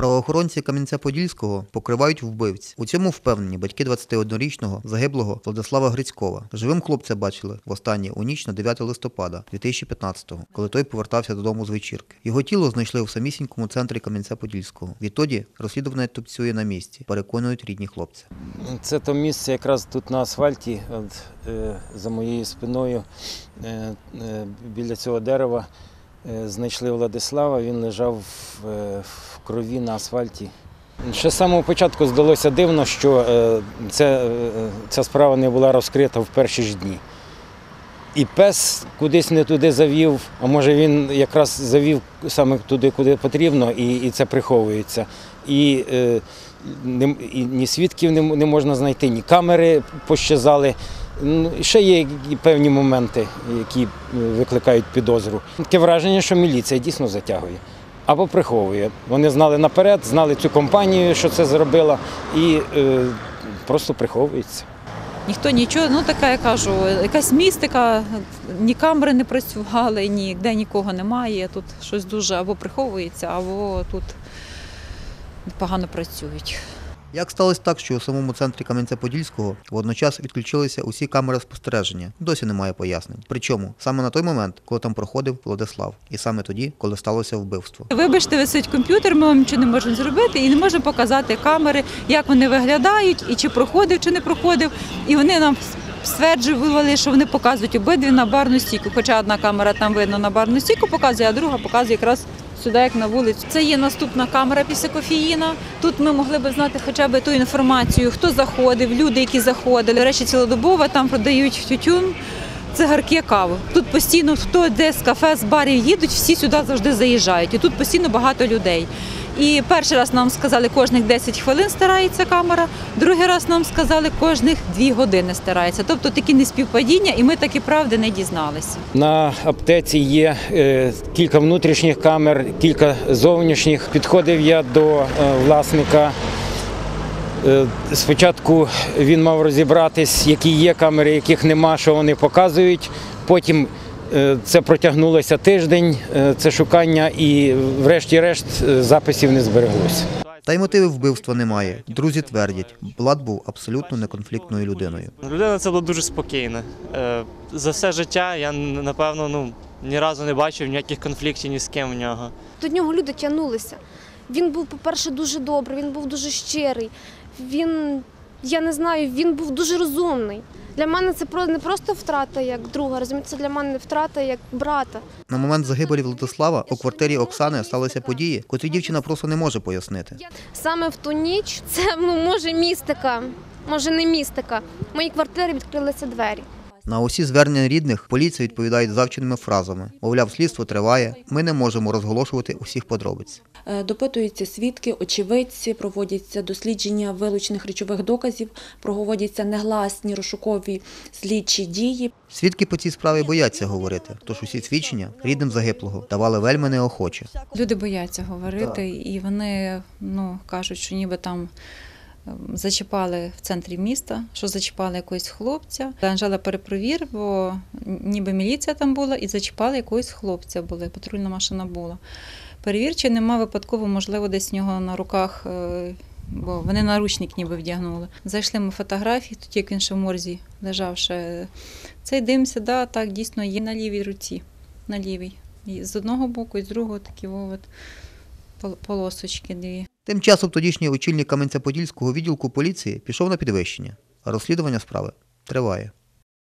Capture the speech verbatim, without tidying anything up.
Правоохоронці Кам'янця-Подільського покривають вбивць. У цьому впевнені батьки двадцятиоднорічного загиблого Владислава Грицькова. Живим хлопця бачили востаннє у ніч на дев'яте листопада дві тисячі п'ятнадцятого, коли той повертався додому з вечірки. Його тіло знайшли в самісінькому центрі Кам'янця-Подільського. Відтоді розслідування тупцює на місці, переконують рідні хлопця. Це то місце якраз тут на асфальті, от, е, за моєю спиною, е, е, біля цього дерева. Знайшли Владислава, він лежав в крові на асфальті. Ще з самого початку здалося дивно, що це, ця справа не була розкрита в перші ж дні. І пес кудись не туди завів, а може він якраз завів саме туди, куди потрібно, і, і це приховується. І, е, не, і ні свідків не, не можна знайти, ні камери пощазали. Ще є певні моменти, які викликають підозру. Таке враження, що міліція дійсно затягує або приховує. Вони знали наперед, знали цю компанію, що це зробила, і е, просто приховується. Ніхто нічого, ну така, я кажу, якась містика, ні камери не працювали, ніде нікого немає, тут щось дуже або приховується, або тут погано працюють. Як сталося так, що у самому центрі Кам'янця-Подільського водночас відключилися усі камери спостереження? Досі немає пояснень. Причому саме на той момент, коли там проходив Владислав. І саме тоді, коли сталося вбивство. Вибачте, висить комп'ютер, ми вам нічого не можемо зробити і не можемо показати камери, як вони виглядають, і чи проходив, чи не проходив. І вони нам стверджували, що вони показують обидві на барну стійку. Хоча одна камера там видно на барну стійку показує, а друга показує якраз сюди, як на вулицю. Це є наступна камера після кофеїна. Тут ми могли б знати хоча б ту інформацію, хто заходив, люди, які заходили. До речі, цілодобово там продають тютюн, цигарки, каву. Тут постійно, хто де з кафе, з барів їдуть, всі сюди завжди заїжджають. І тут постійно багато людей. І перший раз нам сказали, кожних десять хвилин стирається камера, другий раз нам сказали, кожних дві години стирається. Тобто такі неспівпадіння, і ми такі правди не дізналися. На аптеці є е, кілька внутрішніх камер, кілька зовнішніх. Підходив я до е, власника. Е, спочатку він мав розібратись, які є камери, яких нема, що вони показують. Потім це протягнулося тиждень, це шукання, і врешті-решт записів не збереглося. Та й мотивів вбивства немає. Друзі твердять, Влад був абсолютно неконфліктною людиною. Людина це була дуже спокійна. За все життя я, напевно, ну, ні разу не бачив ніяких конфліктів ні з ким в нього. До нього люди тягнулися. Він був, по-перше, дуже добрий, він був дуже щирий. Він, я не знаю, він був дуже розумний. Для мене це не просто втрата як друга, розумієте, це для мене втрата як брата. На момент загибелі Владислава у квартирі Оксани сталися події, котрі дівчина просто не може пояснити. Саме в ту ніч, це, ну, може, містика, може не містика, в моїй квартирі відкрилися двері. На усі звернення рідних поліція відповідає завченими фразами. Мовляв, слідство триває, ми не можемо розголошувати усіх подробиць. Допитуються свідки, очевидці, проводяться дослідження вилучених речових доказів, проводяться негласні розшукові слідчі дії. Свідки по цій справі бояться говорити, тож усі свідчення рідним загиблого давали вельми неохоче. Люди бояться говорити, і вони, ну, кажуть, що ніби там зачіпали в центрі міста, що зачіпали якогось хлопця. Анжела, перепровір, бо ніби міліція там була і зачіпали якогось хлопця, були, патрульна машина була. Перевір, чи нема випадково, можливо, десь в нього на руках, бо вони наручник ніби вдягнули. Зайшли ми фотографії, тут як він ще в морзі лежав, ще цей димся, да, так, дійсно є на лівій руці, на лівій. І з одного боку, і з другого такі от полосочки дві. Тим часом тодішній очільник Кам'янця-Подільського відділку поліції пішов на підвищення, а розслідування справи триває.